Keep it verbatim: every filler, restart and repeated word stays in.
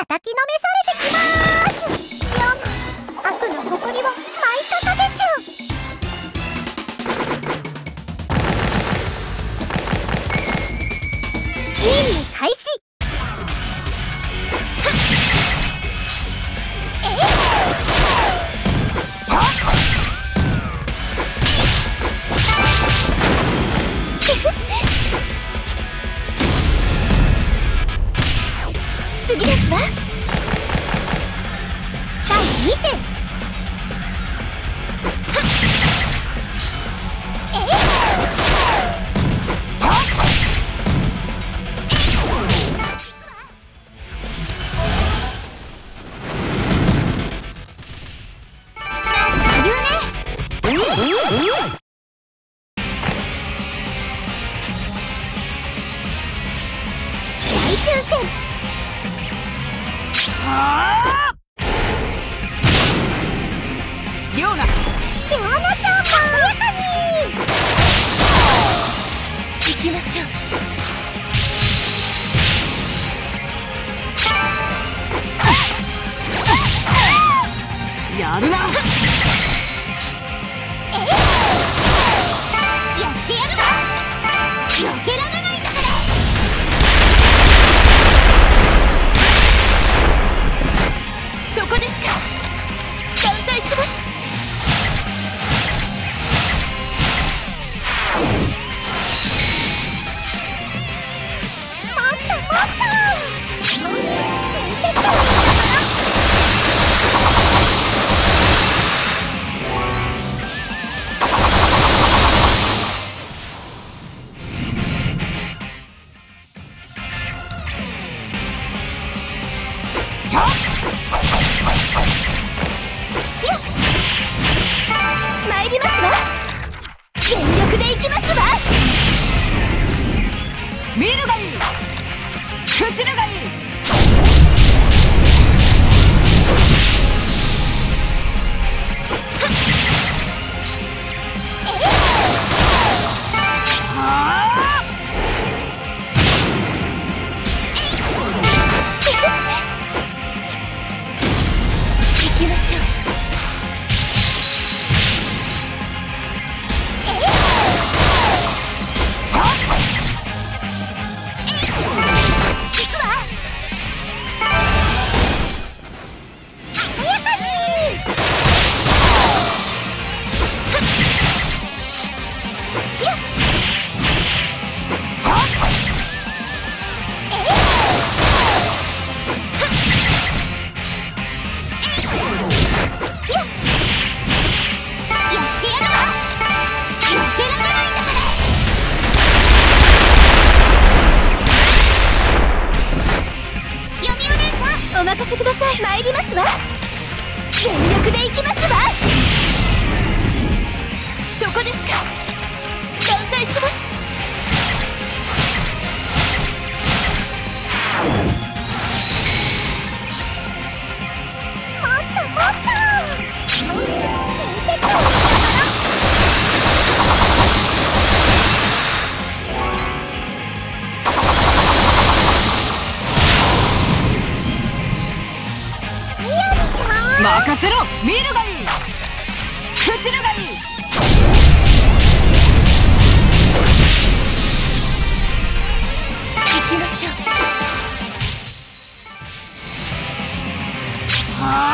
叩きのめされてきます。やん、悪の誇りを舞いたたげちゃう。任務開始。次ですわ。だいに戦。最終戦。 リョウナ、 リョウナちゃん、軽やかに行きましょう。やるな。 えい、やってやるわ。避けられないんだから。 そこですか。断罪します。 もっともっと伝説の参りますわ。全力でいきますわ。 見るがいい、口るがいい。 行きましょう。お任せください。参りますわ。全力でいきますわ。 そこですか。断罪します。 もっともっと伝説の任せろ。見るがいい、口るがいい。行きましょう。 はあ。